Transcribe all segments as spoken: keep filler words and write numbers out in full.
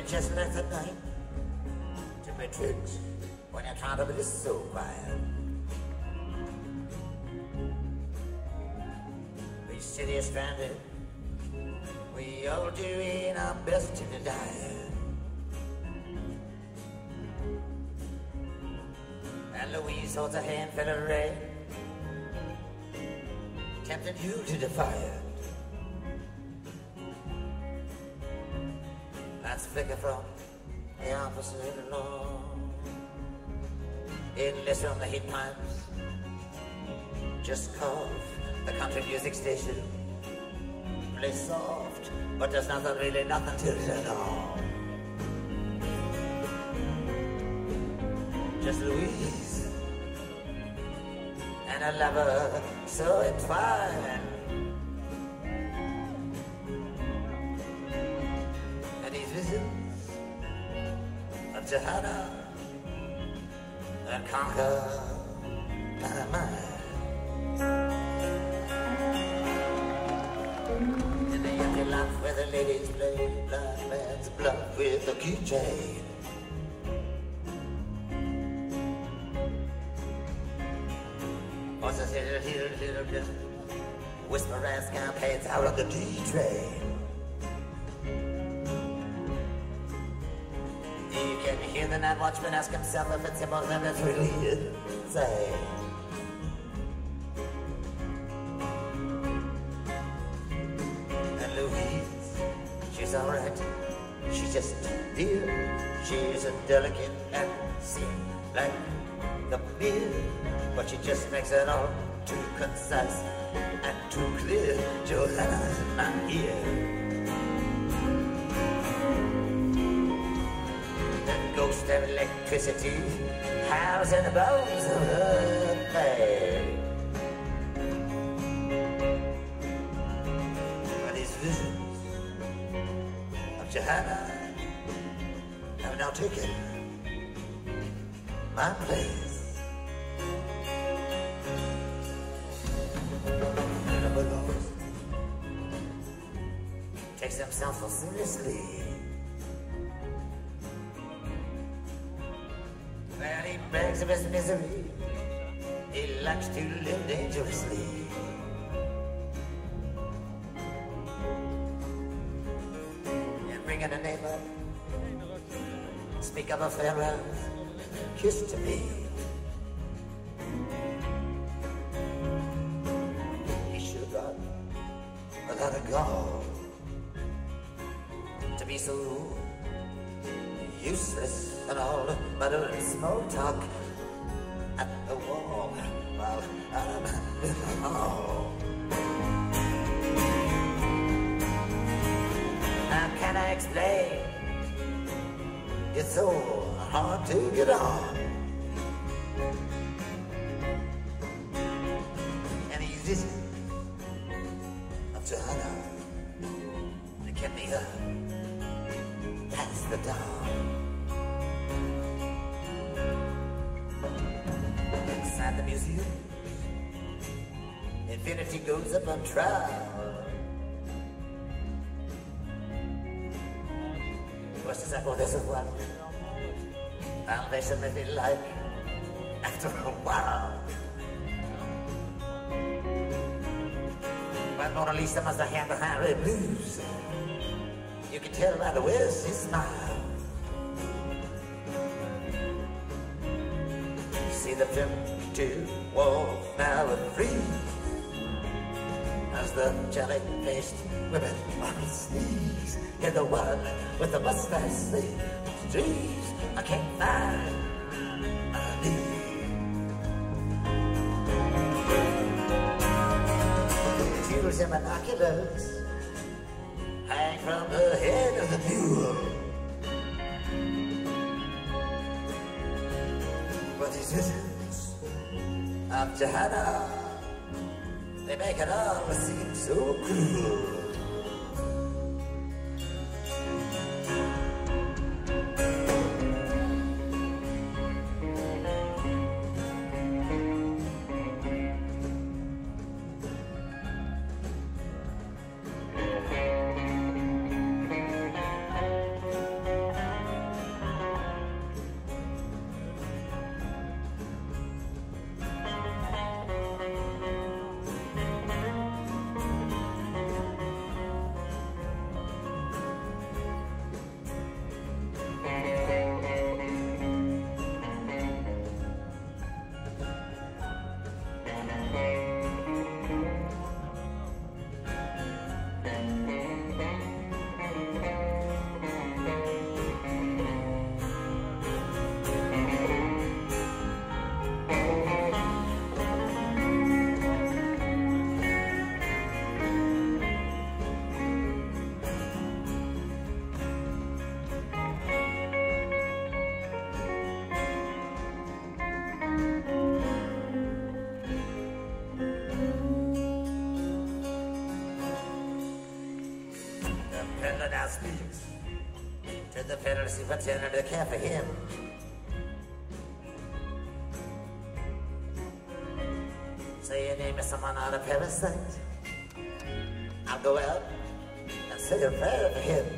just let the night to be tricks when you're trying to be so quiet. We sit here stranded, we all doing our best to deny it. And Louise holds a handful of red, tempting you to defy it. Let's flicker from the opposite lawn. Endless from the heat pipes. Just cough, the country music station. Play soft, but there's nothing, really nothing to it at all. Just Louise and a lover so entwined. And these visions of Johanna that conquer my mind. In the empty lot where the ladies play blind man's bluff with a keychain. Horses hit hit hit hit whisper as campaigns out on the D train. You can hear the night watchman ask himself if it's him or them that's really insane. And Louise, she's alright. She's just dear. She's a delicate and seems like the beer, but she just makes it all too concise and too clear. Johanna's not here. That ghost of electricity housed in the bones of her face. But these visions of Johanna have now taken my place. Takes himself so seriously. Well, he begs of his misery. He likes to live dangerously. And bringing a name up, speak of a farewell kiss to me. He should have got a lot of gall to be so useless and all but a small talk at the wall while I'm in the hall. How can I explain? It's so hard to get on. And he's visions of Johanna that kept me up past the dawn. Inside the museum, infinity goes up on trial. What's this? Oh, this is what foundation may be like after a while. But Mona Lisa must have had the Harry blues. You can tell by the way she smiles. You see the empty walls now are free, as the jelly-faced women on his knees. Hear the one with the mustache say, "Geez, I can't find a need." Jewels and binoculars hang from the head of the mule. But these visions of Johanna, they make it all seem so cruel. Peddler now speaks to the fiddler superintendent to care for him. Say your name is someone on a parasite. I'll go out and say a prayer for him.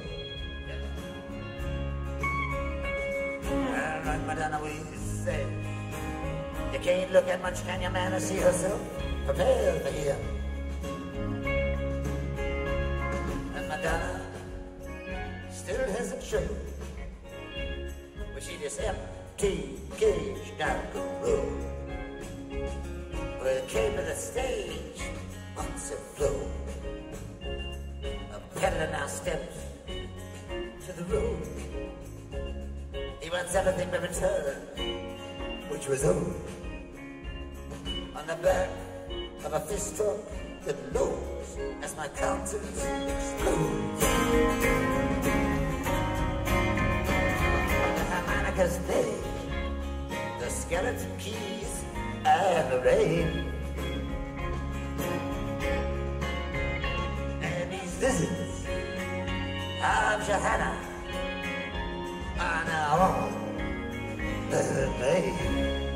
And like Madonna we say, you can't look at much, can you, man, to see herself prepared for him. And Madonna still hasn't shown, but she just empty cage down the road. Well, it came to the stage once it flew. A peddler now steps to the road. He wants everything but return, which was owed. On the back of a fist truck that lows as my countenance explodes. The harmonicas play, the skeleton keys and the rain. And these visions of Johanna are now on the main.